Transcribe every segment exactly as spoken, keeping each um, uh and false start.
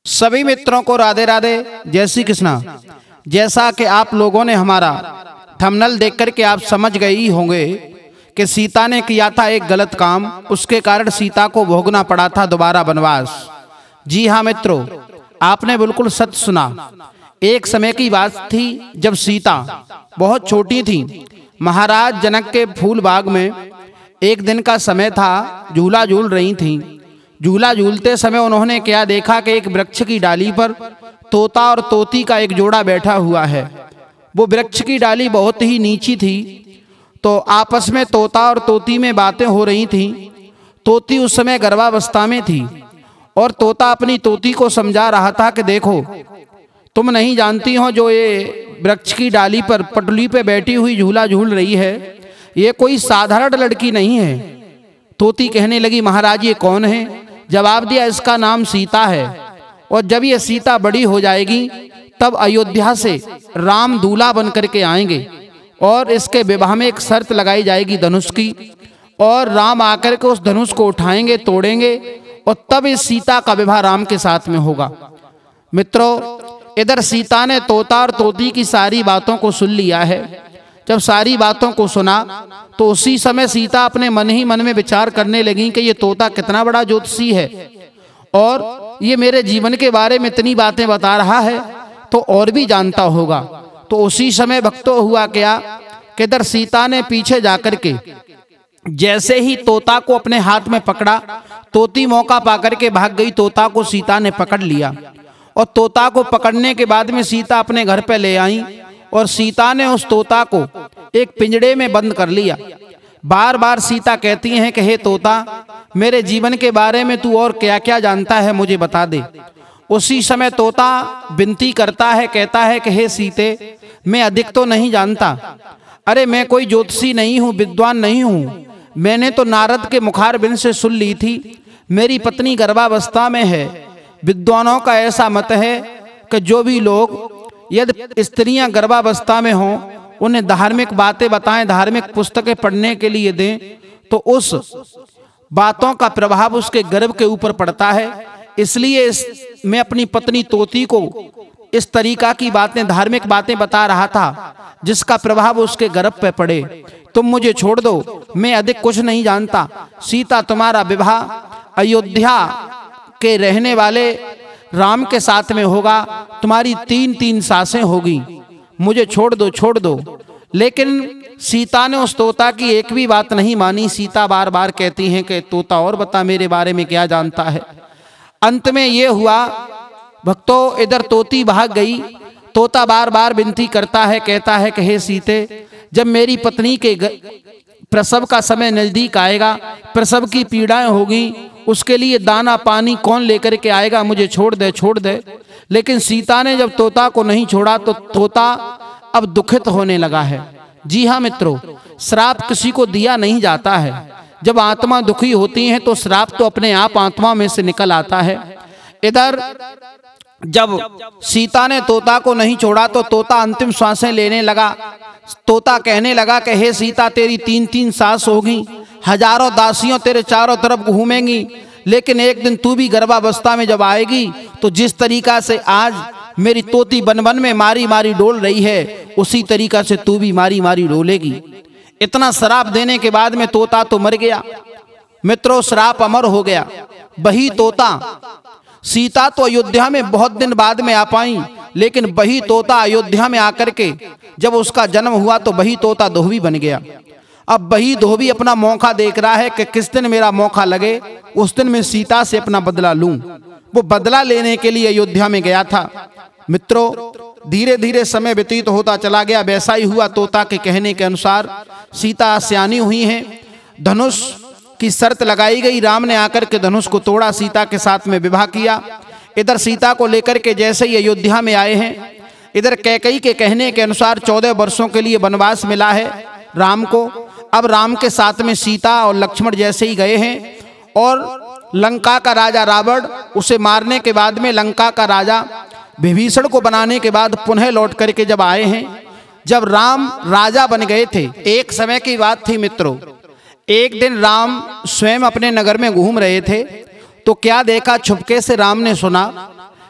सभी मित्रों को राधे राधे, जय श्री कृष्णा। जैसा कि आप लोगों ने हमारा थंबनेल देख कर के आप समझ गए ही होंगे कि सीता ने किया था एक गलत काम, उसके कारण सीता को भोगना पड़ा था दोबारा वनवास। जी हाँ मित्रों, आपने बिल्कुल सच सुना। एक समय की बात थी जब सीता बहुत छोटी थी। महाराज जनक के फूल बाग में एक दिन का समय था, झूला झूल रही थीं। झूला झूलते समय उन्होंने क्या देखा कि एक वृक्ष की डाली पर तोता और तोती का एक जोड़ा बैठा हुआ है। वो वृक्ष की डाली बहुत ही नीची थी, तो आपस में तोता और तोती में बातें हो रही थीं। तोती उस समय गर्भावस्था में थी और तोता अपनी तोती को समझा रहा था कि देखो, तुम नहीं जानती हो जो ये वृक्ष की डाली पर पटुली पे बैठी हुई झूला झूल रही है, ये कोई साधारण लड़की नहीं है। तोती कहने लगी, महाराज ये कौन है? जवाब दिया, इसका नाम सीता है, और जब ये सीता बड़ी हो जाएगी तब अयोध्या से राम दूल्हा बन करके आएंगे और इसके विवाह में एक शर्त लगाई जाएगी धनुष की, और राम आकर के उस धनुष को उठाएंगे, तोड़ेंगे, और तब इस सीता का विवाह राम के साथ में होगा। मित्रों, इधर सीता ने तोता और तोती की सारी बातों को सुन लिया है। जब सारी बातों को सुना तो उसी समय सीता अपने मन ही मन में विचार करने लगी कि ये तोता कितना बड़ा ज्योतिषी है और ये मेरे जीवन के बारे में इतनी बातें बता रहा है, तो और भी जानता होगा। तो उसी समय भक्तों हुआ क्या कि इधर सीता ने पीछे जाकर के जैसे ही तोता को अपने हाथ में पकड़ा, तोती मौका पाकर के भाग गई। तोता को सीता ने पकड़ लिया और तोता को पकड़ने के बाद में सीता अपने घर पे ले आई और सीता ने उस तोता को एक पिंजड़े में बंद कर लिया। बार बार सीता कहती हैं कि हे तोता, मेरे जीवन के बारे में तू और क्या क्या जानता है, मुझे बता दे। उसी समय तोता विनती करता है, कहता है कि हे सीते, मैं अधिक तो नहीं जानता। अरे मैं कोई ज्योतिषी नहीं हूँ, विद्वान नहीं हूँ। मैंने तो नारद के मुखारबिंद से सुन ली थी, मेरी पत्नी गर्भावस्था में है। विद्वानों का ऐसा मत है कि जो भी लोग यदि स्त्रियां गर्भावस्था में हों, उन्हें धार्मिक बातें बताएं, धार्मिक पुस्तकें पढ़ने के लिए दें, तो उस बातों का प्रभाव उसके गर्भ के ऊपर पड़ता है। इसलिए इस, मैं अपनी पत्नी तोती को इस तरीका की बातें, धार्मिक बातें बता रहा था जिसका प्रभाव उसके गर्भ पे पड़े। तुम मुझे छोड़ दो, मैं अधिक कुछ नहीं जानता। सीता, तुम्हारा विवाह अयोध्या के रहने वाले राम के साथ में होगा, तुम्हारी तीन तीन सासें होगी, मुझे छोड़ दो, छोड़ दो। लेकिन सीता ने उस तोता की एक भी बात नहीं मानी। सीता बार बार कहती हैं कि तोता और बता, मेरे बारे में क्या जानता है। अंत में ये हुआ भक्तों, इधर तोती भाग गई। तोता बार बार विनती करता है, कहता है कि हे सीते, जब मेरी पत्नी के प्रसव का समय नजदीक आएगा, प्रसव की पीड़ाएं होगी, उसके लिए दाना पानी कौन लेकर के आएगा, मुझे छोड़ दे, छोड़ दे। लेकिन सीता ने जब तोता को नहीं छोड़ा तो तोता अब दुखित होने लगा है। जी हाँ मित्रों, श्राप किसी को दिया नहीं जाता है। जब आत्मा दुखी होती है तो श्राप तो अपने आप आत्मा में से निकल आता है। इधर जब सीता ने तोता को नहीं छोड़ा तो तोता अंतिम श्वासें लेने लगा। तोता कहने लगा कि हे सीता, तेरी तीन तीन सास होगी, हजारों दासियों तेरे चारों तरफ घूमेंगी, लेकिन एक दिन तू भी गर्भावस्था में जब आएगी तो जिस तरीका से आज मेरी तोती बन बन में मारी मारी डोल रही है, उसी तरीका से तू भी मारी मारी डोलेगी। इतना श्राप देने के बाद में तोता तो मर गया। मित्रों, श्राप अमर हो गया। वही तोता, सीता तो अयोध्या में बहुत दिन बाद में आ पाई, लेकिन वही तोता अयोध्या में आकर के जब उसका जन्म हुआ तो वही तोता धोबी बन गया। अब वही धोबी अपना मौका देख रहा है कि किस दिन मेरा मौका लगे, उस दिन मैं सीता से अपना बदला लूं। वो बदला लेने के लिए अयोध्या में गया था। मित्रों, धीरे धीरे समय व्यतीत होता चला गया। वैसा ही हुआ, तोता के कहने के अनुसार सीता सियानी हुई है। धनुष की शर्त लगाई गई, राम ने आकर के धनुष को तोड़ा, सीता के साथ में विवाह किया। इधर सीता को लेकर के जैसे ही अयोध्या में आए हैं, इधर कैकेयी के कहने के अनुसार चौदह वर्षों के लिए वनवास मिला है राम को। अब राम के साथ में सीता और लक्ष्मण जैसे ही गए हैं और लंका का राजा रावण, उसे मारने के बाद में लंका का राजा विभीषण को बनाने के बाद पुनः लौट करके जब आए हैं, जब राम राजा बन गए थे, एक समय की बात थी मित्रों। एक दिन राम स्वयं अपने नगर में घूम रहे थे तो क्या देखा, छुपके से राम ने सुना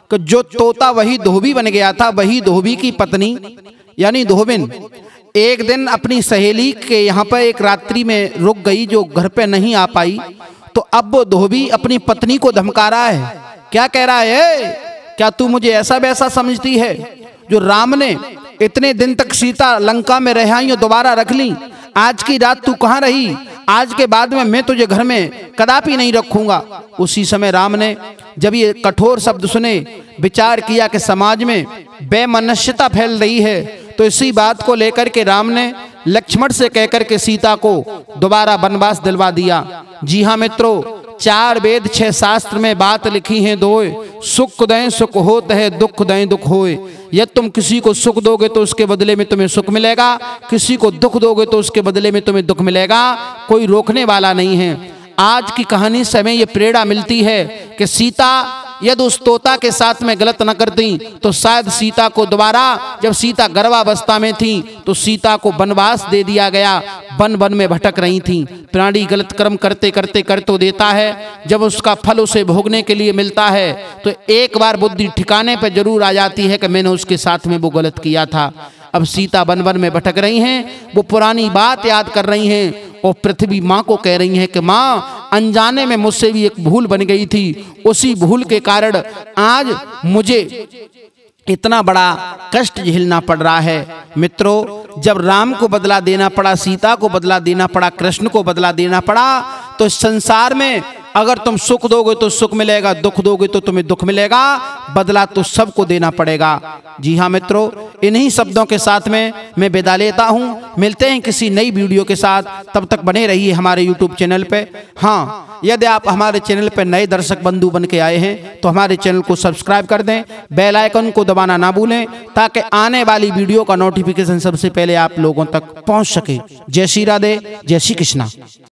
कि जो तोता वही धोबी बन गया था, वही धोबी की पत्नी यानी धोबिन एक दिन अपनी सहेली के यहाँ पर एक रात्रि में रुक गई, जो घर पे नहीं आ पाई। तो अब वो धोबी अपनी पत्नी को धमका रहा है, क्या कह रहा है, क्या तू मुझे ऐसा वैसा समझती है? जो राम ने इतने दिन तक सीता लंका में रहाई दोबारा रख ली, आज की रात तू कहाँ रही? आज के बाद में मैं तुझे घर में कदापि नहीं रखूंगा। उसी समय राम ने जब ये कठोर शब्द सुने, विचार किया कि समाज में बेमनस्यता फैल रही है, तो इसी बात को लेकर के राम ने लक्ष्मण से कहकर के सीता को दोबारा वनवास दिलवा दिया। जी हाँ मित्रों, चार वेद छह शास्त्र में बात लिखी है दोए, सुख दें सुख होत है, दुख दें दुख होए। यदि तुम किसी को सुख दोगे तो उसके बदले में तुम्हें सुख मिलेगा, किसी को दुख दोगे तो उसके बदले में तुम्हें दुख मिलेगा, कोई रोकने वाला नहीं है। आज की कहानी से हमें ये प्रेरणा मिलती है कि सीता यदि उस तोता के साथ में गलत न करती तो शायद सीता को दोबारा, जब सीता गर्भावस्था में थी तो सीता को वनवास दे दिया गया, वन वन में भटक रही थी। प्राणी गलत कर्म करते करते कर तो देता है, जब उसका फल उसे भोगने के लिए मिलता है तो एक बार बुद्धि ठिकाने पर जरूर आ जाती है कि मैंने उसके साथ में वो गलत किया था। अब सीता वन वन में भटक रही हैं, वो पुरानी बात याद कर रही हैं और पृथ्वी माँ को कह रही हैं कि माँ, अनजाने में मुझसे भी एक भूल बन गई थी, उसी भूल के कारण आज मुझे इतना बड़ा कष्ट झेलना पड़ रहा है। मित्रों, जब राम को बदला देना पड़ा, सीता को बदला देना पड़ा, कृष्ण को बदला देना पड़ा, तो संसार में अगर तुम सुख दोगे तो सुख मिलेगा, दुख दोगे तो तुम्हें दुख मिलेगा, बदला तो सबको देना पड़ेगा। जी हाँ मित्रों, इन्हीं शब्दों के साथ में मैं विदा लेता हूँ। मिलते हैं किसी नई वीडियो के साथ, तब तक बने रहिए हमारे यूट्यूब चैनल पे। हाँ, यदि आप हमारे चैनल पे नए दर्शक बंधु बन के आए हैं तो हमारे चैनल को सब्सक्राइब कर दें, बेल आइकन को दबाना ना भूलें, ताकि आने वाली वीडियो का नोटिफिकेशन सबसे पहले आप लोगों तक पहुँच सके। जय श्री राधे, जय श्री कृष्णा।